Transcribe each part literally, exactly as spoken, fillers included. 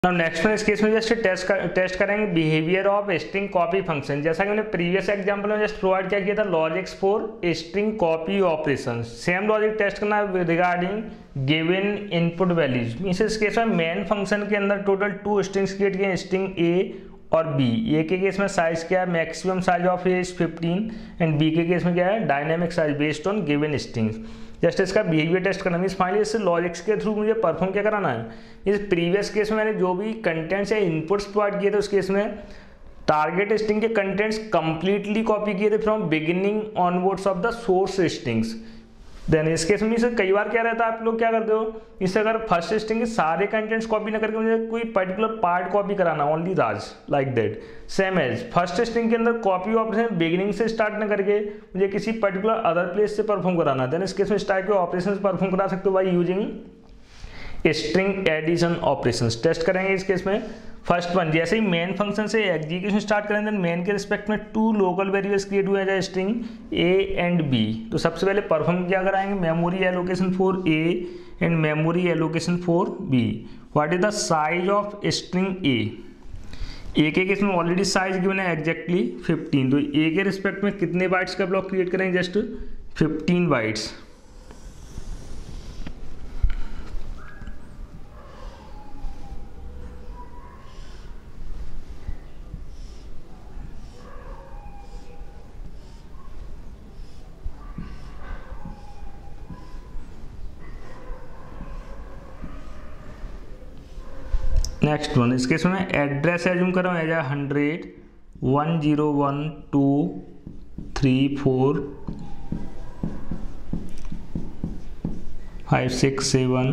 अब नेक्स्ट में इस केस में जस्ट टेस्ट कर, टेस्ट करेंगे behaviour of string copy function. जैसा कि मैंने प्रीवियस एग्जांपल में जस्ट प्रोवाइड क्या किया था, logics for string copy operation. Same logic test करना है regarding given input values. Means इस केस में मेन फंक्शन के अंदर टोटल टू स्ट्रिंग्स क्रिएट किए, स्ट्रिंग ए और बी। ए के केस में साइज क्या है, maximum size of A is fifteen and B के केस में क्या है, dynamic size based on given strings. Just इसका बिहेवियर टेस्ट करना, मीन्स फाइनली इससे लॉजिक्स के थ्रू मुझे परफॉर्म क्या कराना है। इस प्रीवियस केस में मैंने जो भी कंटेंट्स या इनपुट्स प्रोवाइड किए थे उस केस में टारगेट स्ट्रिंग के कंटेंट्स कंप्लीटली कॉपी किए थे from beginning onwards of the source strings. Then इस केस में कई बार क्या रहता है, आप लोग क्या करते हो, इससे अगर फर्स्ट स्ट्रिंग के सारे कंटेंट्स कॉपी ना करके मुझे कोई पर्टिकुलर पार्ट कॉपी कराना, ओनली राज like that. Same as first string के अंदर कॉपी ऑपरेशन बिगिनिंग से स्टार्ट ना करके मुझे किसी पर्टिकुलर अदर प्लेस से परफॉर्म कराना। देन इस केस में इस टाइप के ऑपरेशन परफॉर्म करा सकते हो by using string addition operations. Test करेंगे इस केस में फर्स्ट वन, जैसे ही मेन फंक्शन से एग्जीक्यूशन स्टार्ट करें देन मेन के रिस्पेक्ट में टू लोकल वेरिएबल्स क्रिएट हुए हैं स्ट्रिंग ए एंड बी। तो सबसे पहले परफॉर्म क्या कराएंगे, memory allocation for A and memory allocation for B. What is the size of string A. A के केस में ऑलरेडी साइज गिवन है एग्जैक्टली फिफ्टीन, तो ए के रिस्पेक्ट में कितने बाइट्स का ब्लॉक क्रिएट करेंगे, just fifteen bytes. Next one, इस केस में एड्रेस एज्यूम कर रहा हूँ as A hundred one zero one two three four five six seven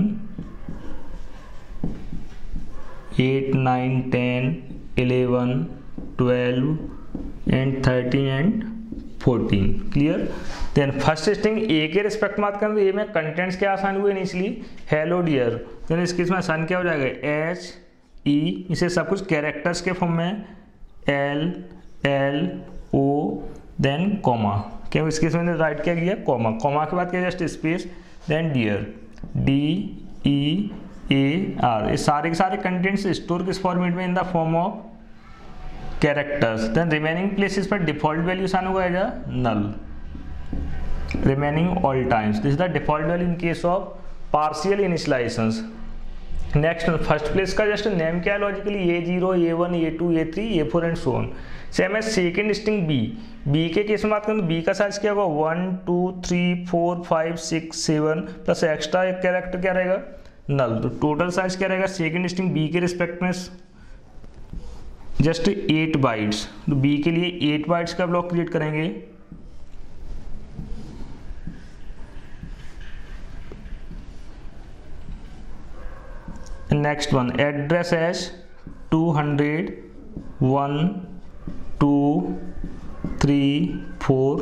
eight nine ten eleven twelve and thirteen and fourteen. Clear. Then first string A के respect बात करें तो ए में कंटेंट्स क्या आसान हुए इनिशियली, हेलो डियर। देन इस case में आसान क्या हो जाएगा, एच ई, इसे सब कुछ कैरेक्टर्स के फॉर्म में L L O then comma. क्या इस केस में राइट क्या किया, कॉमा। कॉमा के बाद क्या just space then dear, D E A R. ये सारे के सारे कंटेंट्स स्टोर किस फॉर्मेट में, in the form of characters. Then remaining places पर डिफॉल्ट वैल्यू आसान होगा as a null, remaining all times. This is the default value in case of partial initialisations. Next first place का just name क्या है logically, A zero A one A two A three A four and so on. Same है second string B. B के case में बात करें तो B का साइज क्या होगा, one two three four five six seven plus extra एक कैरेक्टर क्या रहेगा, नल। तो टोटल साइज क्या रहेगा सेकेंड स्ट्रिंग बी के रिस्पेक्ट में जस्ट एट बाइट्स। तो बी के लिए एट बाइट्स का ब्लॉक क्रिएट करेंगे। Next one, address as two hundred one two three four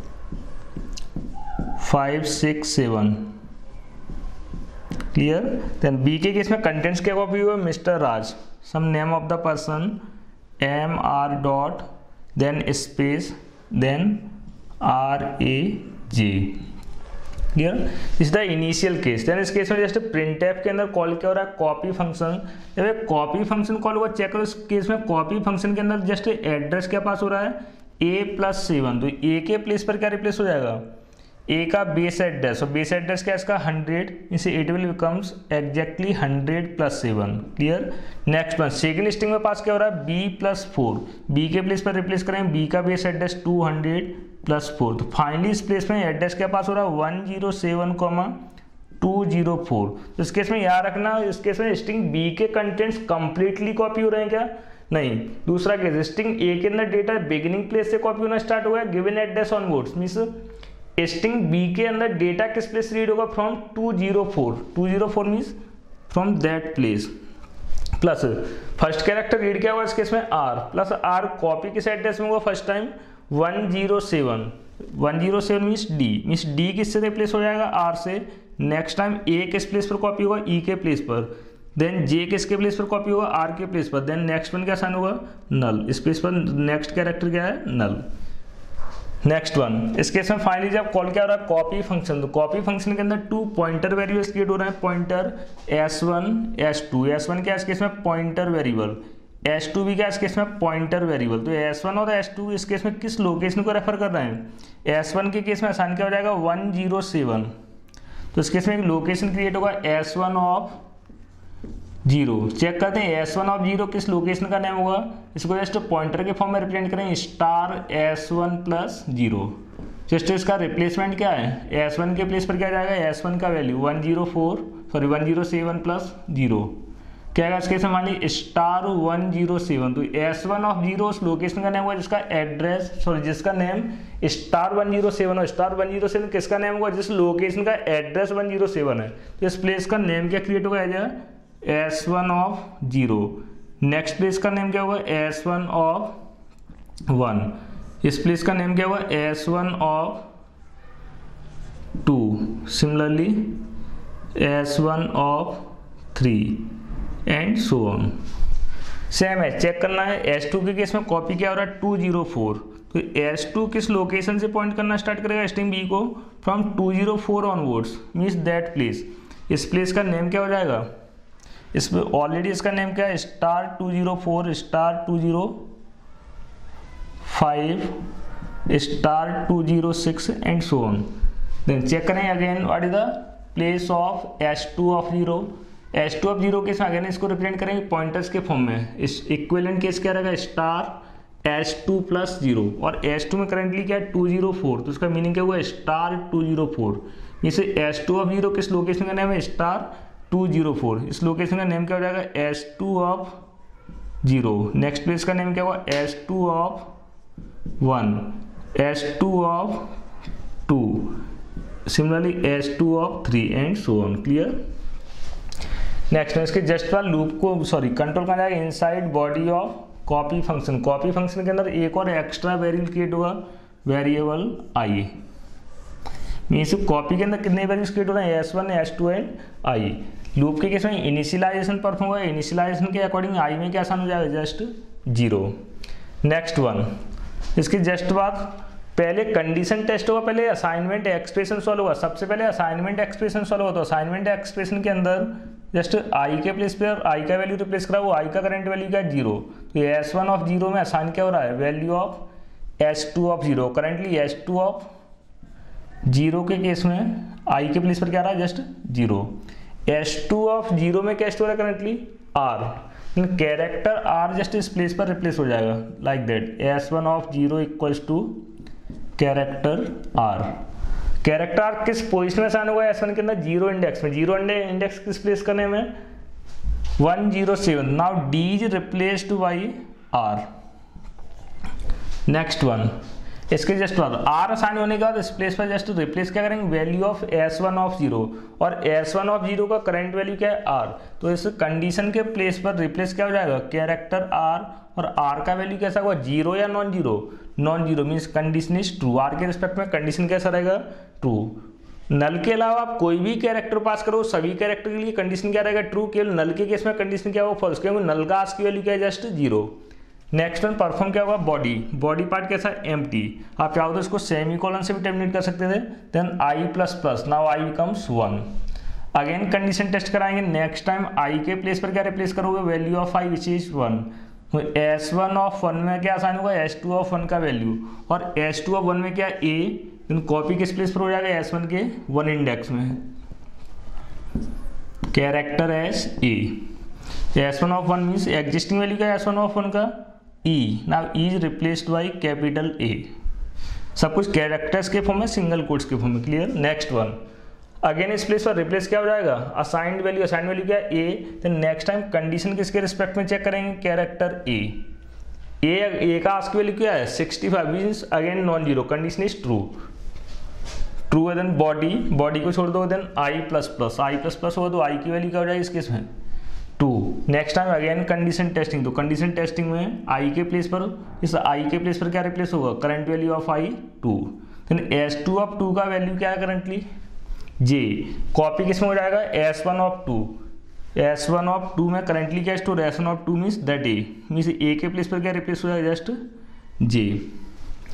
five six seven. Clear. Then B के केस में कंटेंट्स क्या कॉपी हुआ, mister Raj, some name of the person, M R dot then space then R A J. Clear. Is the initial case. Then इस case में just printf के अंदर call क्या हो रहा है, कॉपी फंक्शन। जब कॉपी फंक्शन कॉल होगा चेक करो, इस केस में कॉपी फंक्शन के अंदर जस्ट एड्रेस क्या पास हो रहा है, ए प्लस सेवन। तो ए के प्लेस पर क्या रिप्लेस हो जाएगा, ए का बेस एड्रेस। और बेस एड्रेस क्या है इसका हंड्रेड, इसे it will becomes exactly hundred plus seven. Clear. Next one, second string में पास क्या हो रहा है, बी प्लस फोर। बी के प्लेस पर रिप्लेस करेंगे बी का base address two hundred plus four. तो फाइनली इस प्लेस में एड्रेस क्या पास हो रहा है, one zero seven comma two zero four. तो इस केस में याद रखना, इस केस में स्ट्रिंग बी के कंटेंट्स कंप्लीटली कॉपी हो रहे हैं क्या, नहीं। दूसरा केस, स्ट्रिंग ए के अंदर डेटा बिगिनिंग प्लेस से कॉपी होना स्टार्ट हो गया, given address onwards. Means string B के अंदर डेटा किस प्लेस रीड होगा, from two zero four. Two zero four means from that place. Plus first character read क्या होगा इस केस में, आर प्लस आर कॉपी किस एड्रेस में होगा first time, one zero seven. One zero seven means D, means D किससे replace हो जाएगा, आर से। नेक्स्ट टाइम ए किस प्लेस पर कॉपी होगा, ई के प्लेस पर। देन जे किसके प्लेस पर कॉपी होगा, आर के प्लेस पर। देन नेक्स्ट वन क्या साइन होगा, नल। इस प्लेस पर नेक्स्ट कैरेक्टर क्या है, नल। नेक्स्ट वन, इस केस में फाइनली जब कॉल क्या हो रहा है कॉपी फंक्शन, तो कॉपी फंक्शन के अंदर टू पॉइंटर वेरिएबल्स क्रिएट हो रहे हैं, pointer S one S two, S one क्या है इस केस में पॉइंटर वेरिएबल, एस टू भी क्या इस केस में पॉइंटर वेरिएबल। तो एस वन और एस टू इस केस में किस लोकेशन को रेफर कर रहे हैं, एस वन के केस में आसान क्या हो जाएगा वन जीरो सेवन, तो इस केस में एक लोकेशन क्रिएट होगा S one of zero. Check करते हैं एस वन ऑफ जीरो किस लोकेशन का नेम होगा, इसको जस्ट पॉइंटर के फॉर्म में रिप्रेजेंट करें star S one plus zero. Just इसका रिप्लेसमेंट क्या है, एस वन के प्लेस पर क्या जाएगा एस वन का value one zero four sorry one zero seven plus zero, क्या आएगा इसके से मान ली स्टार वन जीरो सेवन। तो एस वन ऑफ जीरो उस लोकेशन का नेम होगा जिसका एड्रेस सॉरी जिसका name star one zero seven हो, स्टार वन जीरो सेवन किसका नेम होगा जिस लोकेशन का एड्रेस वन जीरो सेवन है। तो इस प्लेस का नेम क्या क्रिएट होगा S one of zero. Next place का नेम क्या होगा एस वन ऑफ वन, इस प्लेस का नेम क्या होगा S one of two, similarly S one of three and so on. Same है, चेक करना है एस टू के केस में कॉपी क्या हो रहा है टू जीरो फोर, तो एस टू किस लोकेशन से पॉइंट करना स्टार्ट करेगा स्ट्रिंग बी को from two zero four onwards, means that place. इस प्लेस का नेम क्या हो जाएगा, इसमें ऑलरेडी इसका नेम क्या है star two zero four star two zero five star two zero six and so on. Then check करें again what is the place of S two of zero, S two of zero case में again इसको represent करेंगे pointers के form में, इस equivalent case क्या रहेगा star S two plus zero, और एस टू में करेंटली क्या है टू जीरो फोर, तो उसका मीनिंग क्या हुआ स्टार टू जीरो फोर। इसे एस टू ऑफ जीरो किस लोकेशन का नेम है स्टार टू जीरो फोर, इस लोकेशन का नेम क्या हो जाएगा S two of zero. Next place का नेम क्या हुआ S two of one, S two of two, similarly S two of three and so on. Clear. Next इसके just while loop को सॉरी कंट्रोल करना जाएगा inside body of copy function. Copy function के अंदर एक और एक्स्ट्रा वेरिएबल क्रिएट होगा variable I, means copy के अंदर कितने वेरिएबल्स क्रिएट हो रहे हैं S one S two and I. Loop के केस में इनिशियलाइजेशन परफॉर्म होगा, इनिशियलाइजेशन के अकॉर्डिंग आई में क्या आसान हो जाएगा जस्ट जीरो। नेक्स्ट वन, इसके जस्ट बाद पहले कंडीशन टेस्ट होगा, पहले असाइनमेंट एक्सप्रेशन सॉल्व होगा। सबसे पहले असाइनमेंट एक्सप्रेशन सॉल्व होगा, तो असाइनमेंट एक्सप्रेशन के अंदर जस्ट आई के प्लेस पे आई का वैल्यू रिप्लेस करा, वो आई का करंट वैल्यू क्या है जीरो, तो एस वन ऑफ जीरो में असाइन क्या हो रहा है value of S two of zero. Currently S two of zero के केस में आई के प्लेस पर क्या आ रहा है just zero. S two of zero में क्या स्टोर है currently R, character R just इस प्लेस पर रिप्लेस हो जाएगा like that S one of zero equals to character R. Character R किस पोजिशन में असाइन हुआ है एस वन के अंदर जीरो इंडेक्स में, जीरो इंडेक्स किस प्लेस करने में one zero seven. Now D is replaced by R. Next one, इसके जस्ट बाद आर असाइन होने के बाद इस प्लेस पर जस्ट रिप्लेस क्या करेंगे value of S one of zero, और एस वन ऑफ जीरो का करंट वैल्यू क्या है आर, तो इस कंडीशन के प्लेस पर रिप्लेस क्या हो जाएगा कैरेक्टर आर, और आर का वैल्यू कैसा होगा जीरो या non zero, non zero means condition is true. R के रिस्पेक्ट में कंडीशन कैसा रहेगा ट्रू। नल के अलावा आप कोई भी कैरेक्टर पास करो सभी कैरेक्टर के लिए कंडीशन क्या रहेगा ट्रू, केवल नल के केस में कंडीशन क्या होगा फॉल्स, क्योंकि नल का आस्क की वैल्यू क्या है just zero. Next one perform क्या होगा बॉडी, बॉडी पार्ट कैसा है एम्प्टी, आप चाहो तो इसको सेमी कॉलन से भी टर्मिनेट कर सकते थे। Then I plus plus, now I becomes one. Again condition test कराएंगे, नेक्स्ट टाइम आई के प्लेस पर क्या रिप्लेस करोगे value of I which is one. S one of one में क्या आसान होगा एस टू ऑफ वन का value, और एस टू ऑफ वन में क्या ए, देन कॉपी किस प्लेस पर हो जाएगा एस वन के वन इंडेक्स में character S A. S one of one means existing value क्या है एस वन ऑफ वन का E, now E is replaced by capital A। सब कुछ कैरेक्टर्स के फॉर्म में सिंगल कोट्स के फॉर्म में। क्लियर। नेक्स्ट वन, अगेन इस प्लेस पर रिप्लेस क्या हो जाएगा असाइंड वैल्यू, असाइंड वैल्यू क्या है A, then next time condition किसके रिस्पेक्ट में चेक करेंगे कैरेक्टर A। A A का आस्क वैल्यू क्या है sixty five means again non zero, condition is true, true है। देन बॉडी, बॉडी को छोड़ दो, then I plus plus, I plus plus होगा तो आई की वैल्यू क्या हो जाएगी इस केस में two. Next time again condition testing, तो कंडीशन टेस्टिंग में आई के प्लेस पर इस आई के प्लेस पर क्या रिप्लेस होगा current value of I two. Then S two of two का वैल्यू क्या है करंटली जे, कॉपी किस में हो जाएगा S one of two, S one of two में करंटली क्या store S one of two means that A, means A के प्लेस पर क्या रिप्लेस हो जाएगा जस्ट जे।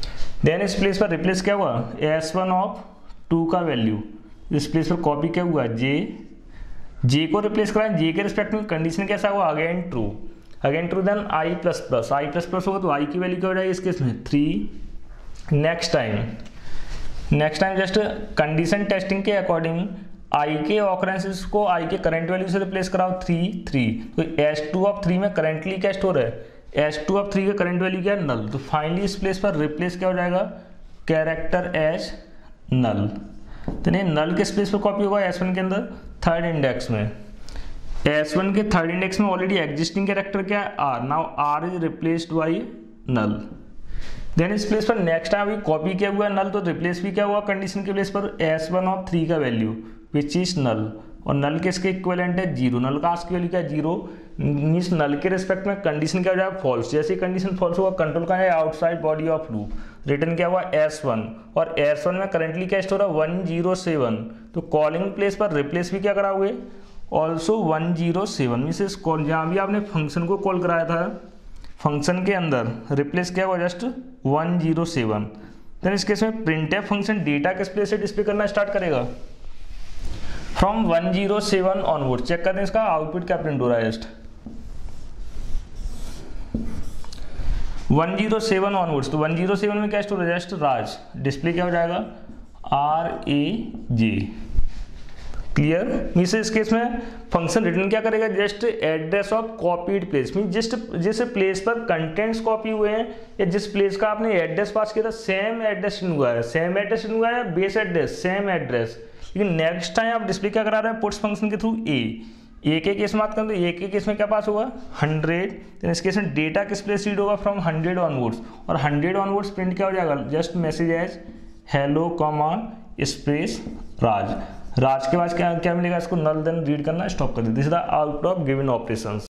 देन इस प्लेस पर रिप्लेस क्या हुआ, एस वन ऑफ टू का वैल्यू इस प्लेस पर कॉपी क्या हुआ, जे जे को रिप्लेस करा, जे के रिस्पेक्ट में कंडीशन कैसा हुआ, again true, again true, then I plus plus, I plus plus होगा तो आई की वैल्यू क्या हो जाएगी इस केस में three. Next time next time just condition testing के अकॉर्डिंग आई के ऑकरेंसेस को आई के करंट वैल्यू से रिप्लेस कराओ, थ्री थ्री, तो एस टू ऑफ थ्री में करंटली क्या स्टोर है, एस टू ऑफ थ्री का करंट वैल्यू क्या है, नल, तो फाइनली इस प्लेस पर रिप्लेस क्या हो जाएगा, कैरेक्टर एज नल। तो नहीं नल किस प्लेस पर कॉपी होगा, एस वन के अंदर थर्ड इंडेक्स में, एस वन के थर्ड इंडेक्स में ऑलरेडी एग्जिस्टिंग कैरेक्टर क्या है, R, now R is replaced by null. Then इस प्लेस पर नेक्स्ट टाइम अभी कॉपी किया हुआ है नल, तो रिप्लेस भी क्या हुआ कंडीशन के प्लेस पर एस वन ऑफ थ्री का वैल्यू विच इज नल, और नल किसके इक्विवेलेंट है, जीरो, नल का आस्क की वैल्यू क्या है, जीरो, मीन्स नल के रिस्पेक्ट में कंडीशन क्या हो जाएगा, फॉल्स, जैसे कंडीशन फॉल्स हुआ कंट्रोल का है outside body of loop, return क्या हुआ एस वन, और एस वन में करंटली क्या स्टोर है वन जीरो सेवन, तो कॉलिंग प्लेस पर रिप्लेस भी क्या कराओगे, also one zero seven, means इस कॉल जहाँ भी आपने फंक्शन को कॉल कराया था फंक्शन के अंदर रिप्लेस क्या हुआ just one zero seven. Then इस केस में प्रिंटफ फंक्शन डेटा किस प्लेस से डिस्प्ले करना स्टार्ट करेगा, from one zero seven onward. Check करते हैं इसका आउटपुट क्या प्रिंट हो रहा है, just one zero seven onwards, तो वन जीरो सेवन में क्या स्टोर है, जस्ट राज, डिस्प्ले क्या हो जाएगा, R A J, clear. Means इस केस में फंक्शन रिटर्न क्या करेगा, just address of copied place, mean जिस जिस प्लेस पर कंटेंट्स कॉपी हुए हैं या जिस प्लेस का आपने एड्रेस पास किया था सेम एड्रेस हुआ है, सेम एड्रेस हुआ है, बेस एड्रेस सेम एड्रेस, लेकिन नेक्स्ट टाइम आप डिस्प्ले क्या करा रहे हैं, पुट्स फंक्शन के थ्रू ए, ए के केस में बात करें तो ए के केस में क्या पास होगा हंड्रेड, तो इस केस में डेटा किस प्लेस रीड होगा, फ्रॉम हंड्रेड ऑनवर्ड्स, और हंड्रेड ऑनवर्ड्स प्रिंट क्या हो जाएगा, just message as hello comma space Raj, Raj के बाद क्या क्या मिलेगा, इसको नल देन रीड करना स्टॉप कर दे, this is the out of given operations.